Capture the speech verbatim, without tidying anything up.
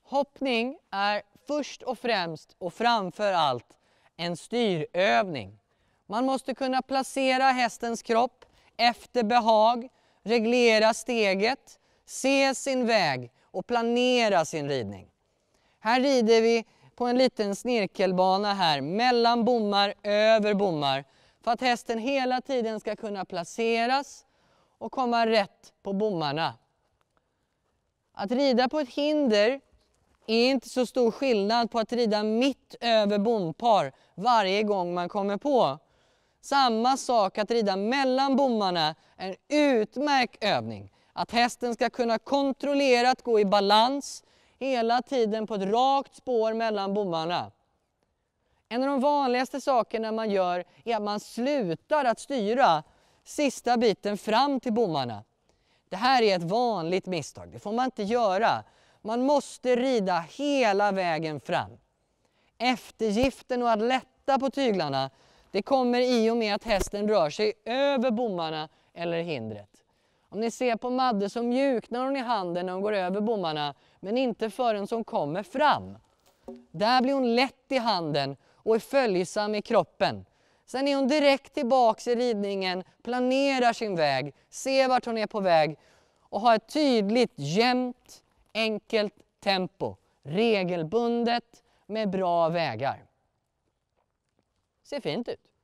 Hoppning är först och främst och framför allt en styrövning. Man måste kunna placera hästens kropp efter behag, reglera steget, se sin väg och planera sin ridning. Här rider vi på en liten snirkelbana här mellan bommar, över bommar, för att hästen hela tiden ska kunna placeras och komma rätt på bommarna. Att rida på ett hinder är inte så stor skillnad på att rida mitt över bompar varje gång man kommer på. Samma sak att rida mellan bommarna är en utmärkt övning. Att hästen ska kunna kontrollerat gå i balans hela tiden på ett rakt spår mellan bommarna. En av de vanligaste sakerna man gör är att man slutar att styra sista biten fram till bommarna. Det här är ett vanligt misstag, det får man inte göra. Man måste rida hela vägen fram. Eftergiften och att lätta på tyglarna, det kommer i och med att hästen rör sig över bommarna eller hindret. Om ni ser på Madde så mjuknar hon i handen när hon går över bommarna, men inte förrän hon kommer fram. Där blir hon lätt i handen och är följsam i kroppen. Sen är hon direkt tillbaks i ridningen, planerar sin väg, ser vart hon är på väg och har ett tydligt, jämnt, enkelt tempo. Regelbundet med bra vägar. Ser fint ut.